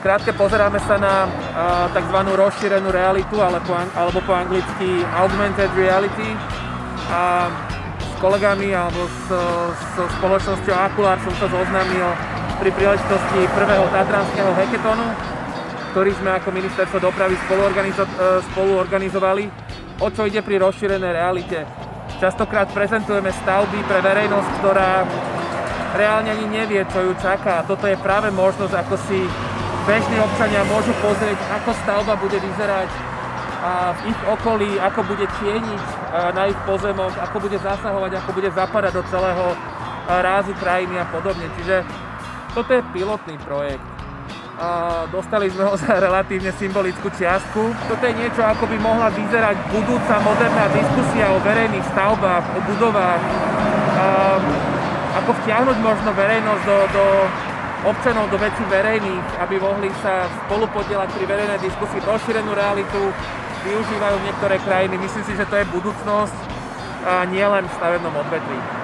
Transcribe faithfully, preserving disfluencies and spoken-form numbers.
skrátke pozeráme sa na tzv. Rozšírenú realitu, alebo po anglicky augmented reality. A s kolegami alebo s, s spoločnosťou Akulár som sa zoznámil pri príležitosti prvého tatranského hackathonu, ktorý sme ako ministerstvo dopravy spoluorganizo- spoluorganizovali. O čo ide pri rozšírenej realite? Častokrát prezentujeme stavby pre verejnosť, ktorá reálne ani nevie, čo ju čaká. A toto je práve možnosť, ako si bežní občania môžu pozrieť, ako stavba bude vyzerať a v ich okolí, ako bude tieniť na ich pozemok, ako bude zasahovať, ako bude zapadať do celého rázu krajiny a podobne. Čiže toto je pilotný projekt. A dostali sme ho za relatívne symbolickú čiastku. Toto je niečo, ako by mohla vyzerať budúca moderná diskusia o verejných stavbách, o budovách. A ako vtiahnuť možno verejnosť do, do občanov, do vecí verejných, aby mohli sa spolupodielať pri verejnej diskusii. Rozšírenú realitu využívajú niektoré krajiny. Myslím si, že to je budúcnosť a nie len v stavebnom odvetví.